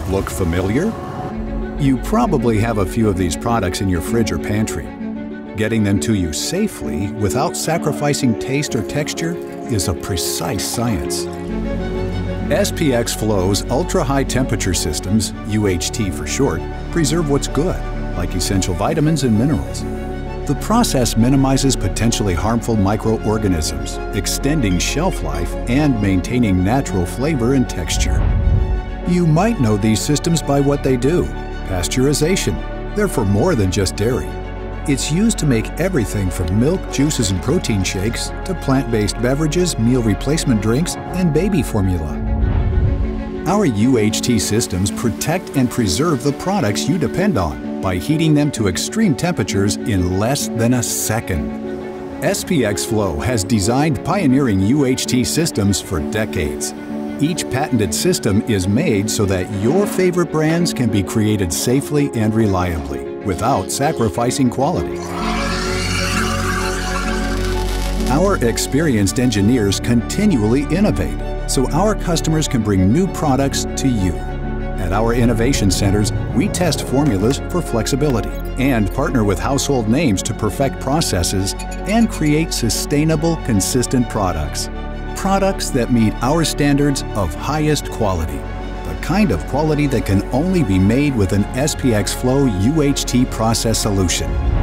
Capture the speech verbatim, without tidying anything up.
Look familiar? You probably have a few of these products in your fridge or pantry. Getting them to you safely without sacrificing taste or texture is a precise science. S P X FLOW's ultra-high temperature systems, U H T for short, preserve what's good, like essential vitamins and minerals. The process minimizes potentially harmful microorganisms, extending shelf life and maintaining natural flavor and texture. You might know these systems by what they do. Pasteurization. They're for more than just dairy. It's used to make everything from milk, juices, and protein shakes to plant-based beverages, meal replacement drinks, and baby formula. Our U H T systems protect and preserve the products you depend on by heating them to extreme temperatures in less than a second. S P X FLOW has designed pioneering U H T systems for decades. Each patented system is made so that your favorite brands can be created safely and reliably, without sacrificing quality. Our experienced engineers continually innovate, so our customers can bring new products to you. At our innovation centers, we test formulas for flexibility and partner with household names to perfect processes and create sustainable, consistent products. Products that meet our standards of highest quality. The kind of quality that can only be made with an S P X FLOW U H T process solution.